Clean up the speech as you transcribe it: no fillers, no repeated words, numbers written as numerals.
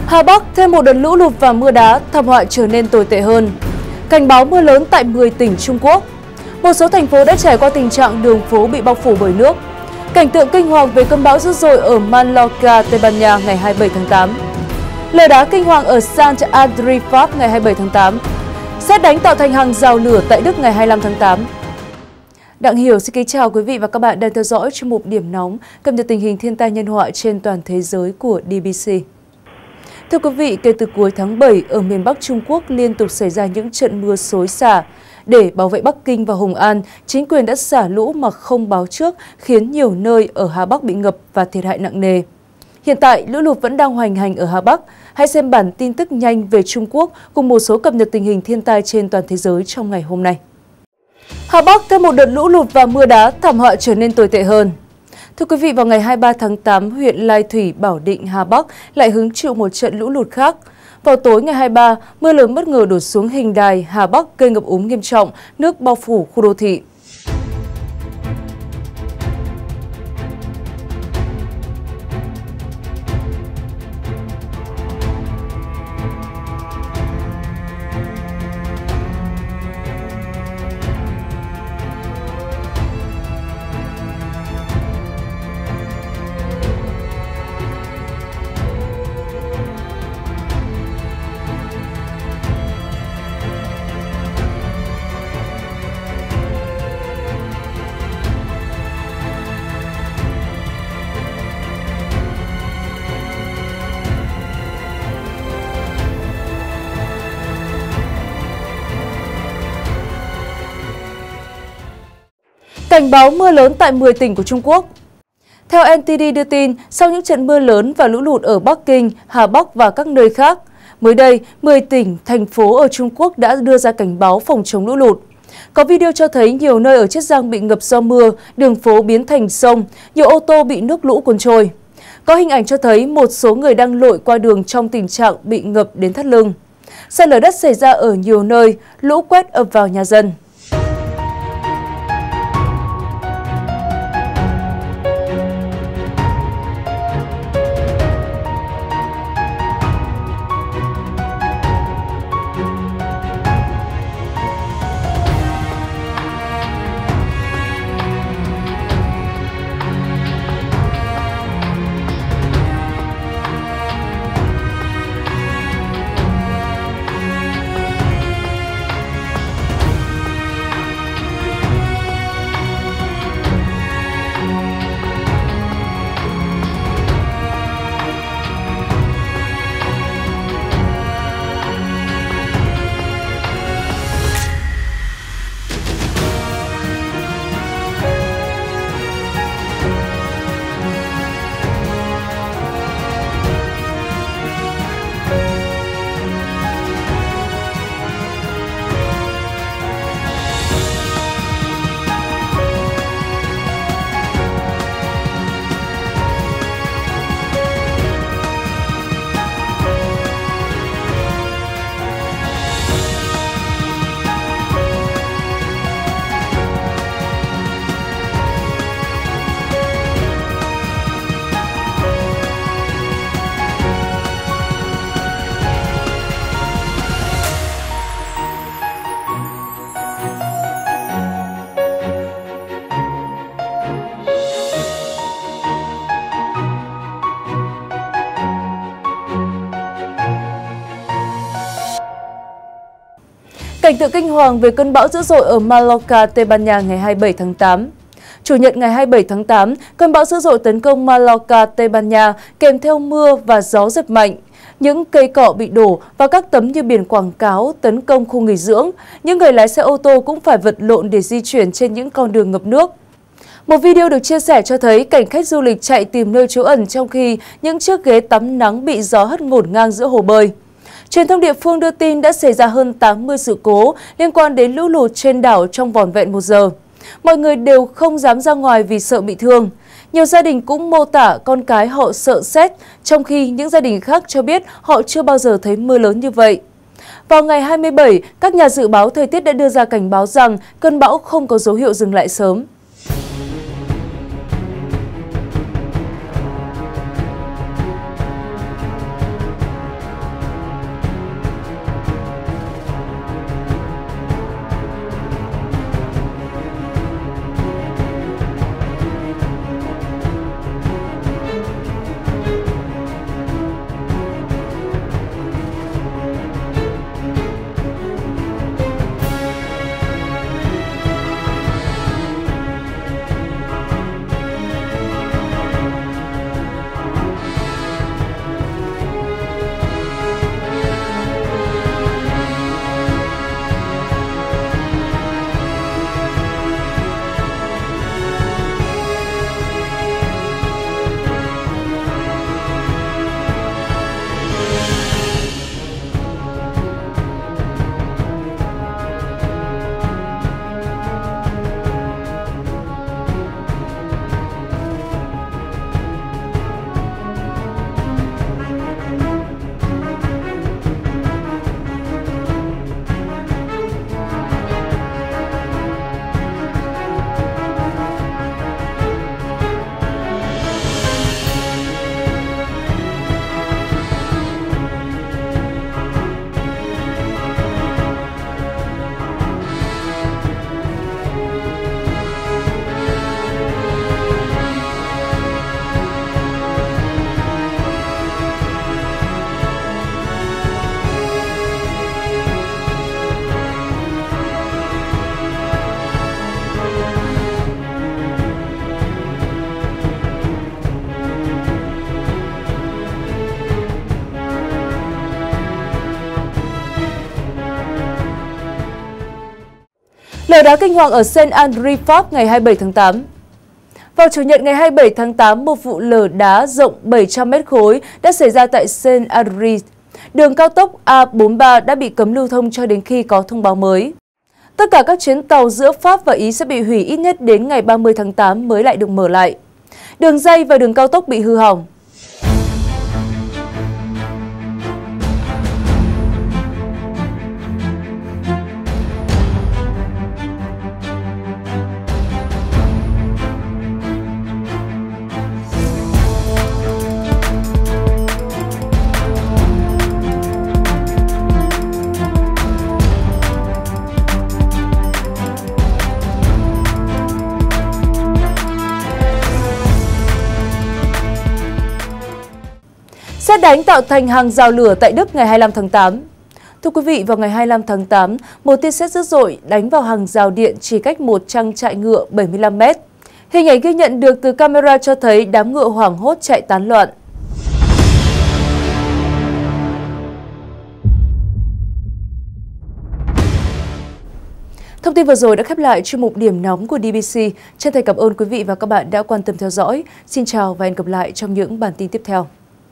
Hà Bắc thêm một đợt lũ lụt và mưa đá, thảm họa trở nên tồi tệ hơn. Cảnh báo mưa lớn tại 10 tỉnh Trung Quốc. Một số thành phố đã trải qua tình trạng đường phố bị bao phủ bởi nước. Cảnh tượng kinh hoàng về cơn bão dữ dội ở Mallorca, Tây Ban Nha ngày 27 tháng 8. Lở đá kinh hoàng ở Sant Adri, Pháp ngày 27 tháng 8. Sét đánh tạo thành hàng rào lửa tại Đức ngày 25 tháng 8. Đặng Hiểu xin kính chào quý vị và các bạn đang theo dõi chuyên mục Điểm nóng cập nhật tình hình thiên tai nhân họa trên toàn thế giới của DBC. Thưa quý vị, kể từ cuối tháng 7, ở miền Bắc Trung Quốc liên tục xảy ra những trận mưa xối xả. Để bảo vệ Bắc Kinh và Hồng An, chính quyền đã xả lũ mà không báo trước, khiến nhiều nơi ở Hà Bắc bị ngập và thiệt hại nặng nề. Hiện tại, lũ lụt vẫn đang hoành hành ở Hà Bắc. Hãy xem bản tin tức nhanh về Trung Quốc cùng một số cập nhật tình hình thiên tai trên toàn thế giới trong ngày hôm nay. Hà Bắc thêm một đợt lũ lụt và mưa đá, thảm họa trở nên tồi tệ hơn. Thưa quý vị, vào ngày 23 tháng 8, huyện Lai Thủy, Bảo Định, Hà Bắc lại hứng chịu một trận lũ lụt khác. Vào tối ngày 23, mưa lớn bất ngờ đổ xuống Hình Đài, Hà Bắc gây ngập úng nghiêm trọng, nước bao phủ khu đô thị. Cảnh báo mưa lớn tại 10 tỉnh của Trung Quốc. Theo NTD đưa tin, sau những trận mưa lớn và lũ lụt ở Bắc Kinh, Hà Bắc và các nơi khác, mới đây, 10 tỉnh, thành phố ở Trung Quốc đã đưa ra cảnh báo phòng chống lũ lụt. Có video cho thấy nhiều nơi ở Chiết Giang bị ngập do mưa, đường phố biến thành sông, nhiều ô tô bị nước lũ cuốn trôi. Có hình ảnh cho thấy một số người đang lội qua đường trong tình trạng bị ngập đến thắt lưng. Sạt lở đất xảy ra ở nhiều nơi, lũ quét ập vào nhà dân. Cảnh tượng kinh hoàng về cơn bão dữ dội ở Mallorca, Tây Ban Nha ngày 27 tháng 8. Chủ nhật ngày 27 tháng 8, cơn bão dữ dội tấn công Mallorca, Tây Ban Nha kèm theo mưa và gió giật mạnh. Những cây cọ bị đổ và các tấm như biển quảng cáo tấn công khu nghỉ dưỡng. Những người lái xe ô tô cũng phải vật lộn để di chuyển trên những con đường ngập nước. Một video được chia sẻ cho thấy cảnh khách du lịch chạy tìm nơi trú ẩn trong khi những chiếc ghế tắm nắng bị gió hất ngổn ngang giữa hồ bơi. Truyền thông địa phương đưa tin đã xảy ra hơn 80 sự cố liên quan đến lũ lụt trên đảo trong vỏn vẹn 1 giờ. Mọi người đều không dám ra ngoài vì sợ bị thương. Nhiều gia đình cũng mô tả con cái họ sợ sét, trong khi những gia đình khác cho biết họ chưa bao giờ thấy mưa lớn như vậy. Vào ngày 27, các nhà dự báo thời tiết đã đưa ra cảnh báo rằng cơn bão không có dấu hiệu dừng lại sớm. Lở đá kinh hoàng ở Saint-André, Pháp ngày 27 tháng 8. Vào Chủ nhật ngày 27 tháng 8, một vụ lở đá rộng 700 mét khối đã xảy ra tại Saint-André. Đường cao tốc A43 đã bị cấm lưu thông cho đến khi có thông báo mới. Tất cả các chuyến tàu giữa Pháp và Ý sẽ bị hủy ít nhất đến ngày 30 tháng 8 mới lại được mở lại. Đường ray và đường cao tốc bị hư hỏng. Sét đánh tạo thành hàng rào lửa tại Đức ngày 25 tháng 8. Thưa quý vị, vào ngày 25 tháng 8, một tia sét dữ dội đánh vào hàng rào điện chỉ cách một trang trại ngựa 75 mét. Hình ảnh ghi nhận được từ camera cho thấy đám ngựa hoảng hốt chạy tán loạn. Thông tin vừa rồi đã khép lại chuyên mục Điểm nóng của DBC. Chân thành cảm ơn quý vị và các bạn đã quan tâm theo dõi. Xin chào và hẹn gặp lại trong những bản tin tiếp theo.